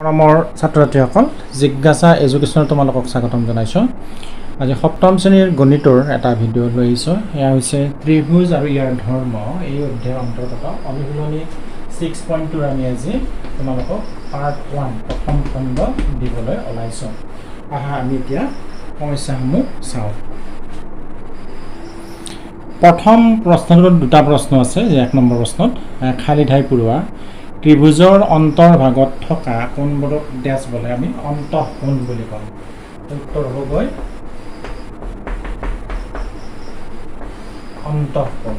মৰমৰ ছাত্ৰ-ছাত্ৰীসকল জিজ্ঞাসা এডুকেশ্যনত তোমালোকক স্বাগতম জনাইছো। আজি সপ্তম শ্ৰেণীৰ গণিতৰ এটা ভিডিঅ' লৈ আহিছো। এয়া হৈছে ত্ৰিভুজ আৰু ইয়াৰ ধৰ্ম এই অধ্যায়ৰ অন্তৰ্গত অনুশীলনী 6.2 আমি আজি তোমালোকক part 1 প্ৰথম খণ্ড দিবলৈ ওলাইছো। আহা আমি এতিয়া সমস্যাসমূহ চাওঁ। প্ৰথম প্ৰশ্নটোত দুটা প্ৰশ্ন আছে। এক নম্বৰ প্ৰশ্নত খালী ঠাই পুৰোৱা। ত্ৰিভুজৰ অন্তৰ্ভাগত থকা কোণবোৰক ডেছ বলে আমি অন্তঃকোণ বুলি কওঁ। উত্তৰ হ'বগৈ অন্তঃকোণ।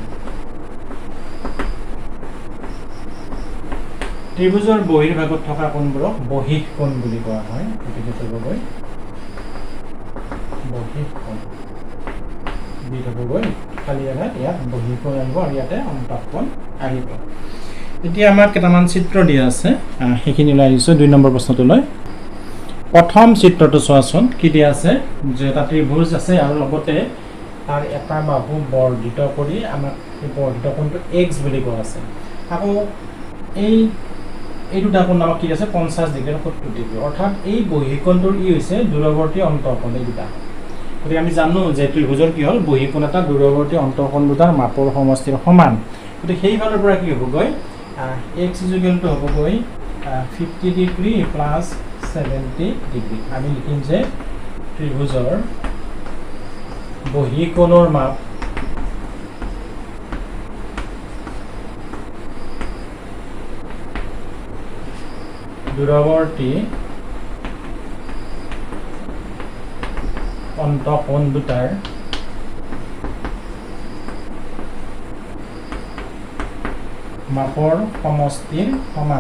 ত্ৰিভুজৰ বহিৰ্ভাগত থকা কোণবোৰক বহিঃকোণ বুলি কোৱা হয়। গতিকে হ'বগৈ বহিঃকোণ। বি হ'বগৈ খালী জেগাত ইয়াত বহিঃকোণ আহিব আৰু ইয়াতে অন্তঃকোণ আহিব। এতিয়া আমাক কেইটামান চিত্ৰ দিয়া আছে, সেইখিনি লৈ আহিছোঁ 2 নম্বৰ প্ৰশ্নটোলৈ। প্ৰথম চিত্ৰটো চোৱাচোন কি দিয়া আছে, যে এটা ত্ৰিভুজ আছে আৰু লগতে তাৰ এটা বাহু বৰ্ধিত কৰি আমাক এই বৰ্ধিত কোণটো x বুলি কোৱা আছে। আকৌ এই দুটা কোণ আমাক কি আছে 50 ডিগ্ৰী আৰু 70 ডিগ্ৰী, অৰ্থাৎ এই বহিঃকোণটোৰ ই হৈছে দূৰৱৰ্তী অন্তঃকোণ। এই দুটা গতিকে আমি জানো যে ত্ৰিভুজৰ কি হ'ল বহিঃকোণ এটা দূৰৱৰ্তী অন্তঃকোণ দুটাৰ মাপৰ সমষ্টিৰ সমান। গতিকে সেইফালৰ পৰা কি হ'বগৈ x = হ'বগৈ 50 ডিগ্ৰী প্লাছ 70 ডিগ্ৰী। আমি লিখিম যে ত্ৰিভুজৰ বহিঃকোণৰ মাপ দূৰৱৰ্তী অন্তঃকোণ দুটাৰ মাপৰ সমষ্টিৰ সমান।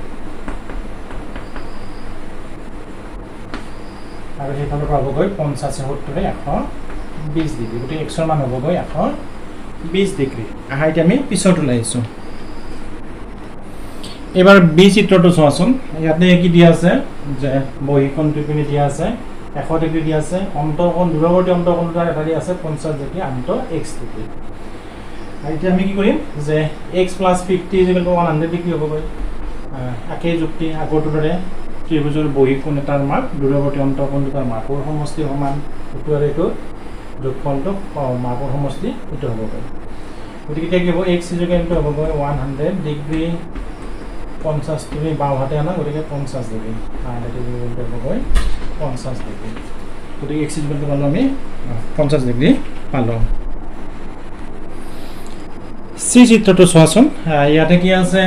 আৰু সেইফালৰ পৰা হ'বগৈ 50 70 120 ডিগ্ৰী। গতিকে x ৰ মান হ'বগৈ 120 ডিগ্ৰী। আহা এতিয়া আমি পিছত ওলাইছোঁ। এইবাৰ বি চিত্ৰটো চোৱাচোন। ইয়াতে কি দিয়া আছে যে বহিঃকোণটো পিনে দিয়া আছে 100 ডিগ্ৰী দিয়া আছে, অন্তঃকোণ দূৰৱৰ্তী অন্তঃকোণ দুটাৰ এটা দিয়া আছে 50 ডিগ্ৰী, আনটো x ডিগ্ৰী। এতিয়া আমি কি কৰিম যে x + 50 = 100 ডিগ্ৰী হ'বগৈ। একেই যুক্তি আগৰটোৰ দৰে ত্ৰিভুজৰ বহিঃকোণ এটাৰ মাপ দূৰৱৰ্তী অন্তঃকোণ দুটাৰ মাপৰ সমষ্টিৰ সমান। এইটো আৰু এইটো যোগফলটো মাপৰ সমষ্টি এইটো হ'বগৈ। গতিকে এতিয়া কি হ'ব x = হ'বগৈ 100 ডিগ্ৰী, 50 তুমি বাওঁহাতে আনা, গতিকে 50 ডিগ্ৰী। হ'বগৈ 50 ডিগ্ৰী। গতিকে x = পালোঁ আমি 50 ডিগ্ৰী পালোঁ। চি চিত্ৰটো চোৱাচোন। ইয়াতে কি আছে,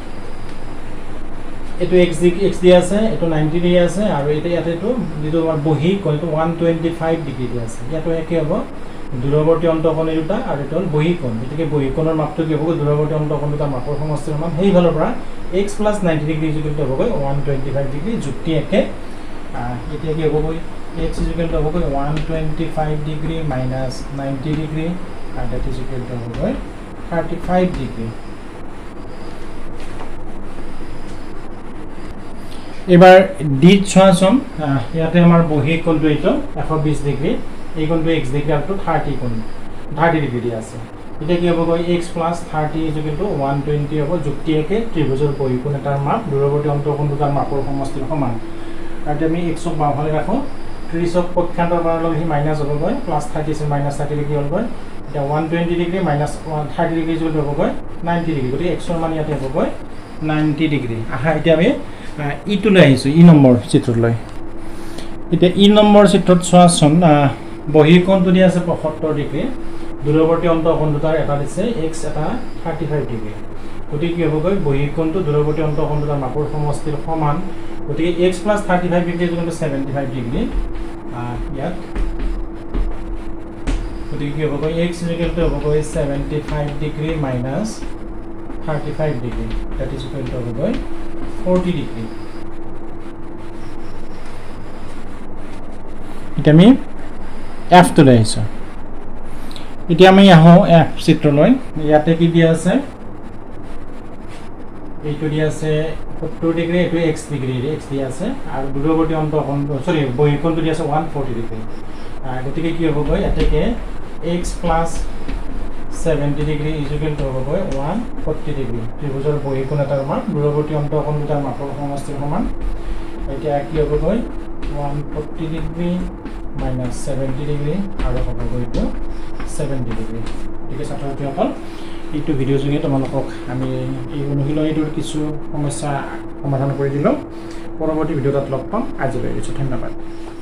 এইটো x দিয়া আছে, এইটো 90 ডিগ্ৰী আছে, আৰু ইয়াতে এইটো যিটো বহিঃকোণ এইটো 125 ডিগ্ৰী দিয়া আছে। ইয়াতো একে হ'ব দূৰৱৰ্তী অন্তঃকোণ এই দুটা, আৰু এইটো হ'ল বহিঃকোণ। গতিকে বহিঃকোণৰ মাপটো কি হ'ব দূৰৱৰ্তী অন্তঃকোণ দুটা মাপৰ সমষ্টিৰ সমান। সেইফালৰ পৰা x + 90 ডিগ্ৰী = হ'বগৈ 125 ডিগ্ৰী, যুক্তি একে। এতিয়া কি হ'বগৈ x = হ'বগৈ 125 ডিগ্ৰী মাইনাছ 90 ডিগ্ৰী, আৰু that is equal to হ'বগৈ 35 ডিগ্ৰী। এবাৰ ডি চোৱাচোন। ইয়াতে আমাৰ বহিঃকোণটো এইটো 120 ডিগ্ৰী, এই কোণটো x ডিগ্ৰী, আৰু 30 ডিগ্ৰী দিয়া আছে। এতিয়া কি হ'বগৈ x + 30 = 120 হ'ব, যুক্তি একে। ত্ৰিভুজৰ বহিঃকোণ এটাৰ মাপ দূৰৱৰ্তী অন্তঃকোণ দুটাৰ মাপৰ সমষ্টিৰ সমান। আৰু এতিয়া আমি x-ক বাওঁফালে ৰাখোঁ, 30ক পক্ষান্তৰ কৰাৰ লগে সি মাইনাছ হ'বগৈ, +30 -30 ডিগ্ৰী হ'লগৈ। এতিয়া 120 ডিগ্ৰী মাইনাছ 30 ডিগ্ৰী হ'বগৈ 90 ডিগ্ৰী। গতিকে x ৰ মান ইয়াতে হ'বগৈ 90 ডিগ্ৰী। আহা এতিয়া আমি ইটো লৈ আহিছোঁ, ই নম্বৰ চিত্ৰলৈ। এতিয়া ই নম্বৰ চিত্ৰত চোৱাচোন। বহিঃকোণটো দিয়া আছে 75 ডিগ্ৰী, দূৰৱৰ্তী অন্তঃকোণ দুটাৰ এটা দিছে x, এটা 35 ডিগ্ৰী। গতিকে কি হ'বগৈ বহিঃকোণটো দূৰৱৰ্তী অন্তঃকোণ দুটাৰ মাপৰ সমষ্টিৰ সমান। গতিকে x + 35 ডিগ্ৰী = 75 ডিগ্ৰী ইয়াত। গতিকে কি হ'বগৈ x = হ'বগৈ 75 degree minus 35 degree, that is equal to হ'বগৈ 40 ডিগ্ৰী। এতিয়া আমি এফটো লৈ আহিছোঁ। এতিয়া আমি আহোঁ এফ চিত্ৰলৈ। ইয়াতে কি দিয়া আছে, এইটো দিয়া আছে 70 ডিগ্ৰী, এইটো x ডিগ্ৰী x দিয়া আছে, আৰু দূৰৱৰ্তী অন্তঃকোণ বহিঃকোণটো দিয়া আছে 140 ডিগ্ৰী। গতিকে কি হ'বগৈ এতেকে x + 70 ডিগ্ৰী = হ'বগৈ 140 ডিগ্ৰী। ত্ৰিভুজৰ বহিঃকোণ এটাৰ মান দূৰৱৰ্তী অন্তঃকোণ দুটাৰ মাপৰ সমষ্টিৰ সমান। এতিয়া কি হ'বগৈ 140 ডিগ্ৰী মাইনাছ 70 ডিগ্ৰী আৰু হ'বগৈ এইটো 70 ডিগ্ৰী ঠিক আছে ছাত্ৰ ছাত্ৰীসকল এইটো ভিডিঅ' যোগে তোমালোকক আমি এই অনুশীলনীটোৰ কিছু সমস্যা সমাধান কৰি দিলোঁ পৰৱৰ্তী ভিডিঅ'ত লগ পাম আজিলৈ এৰিছোঁ ধন্যবাদ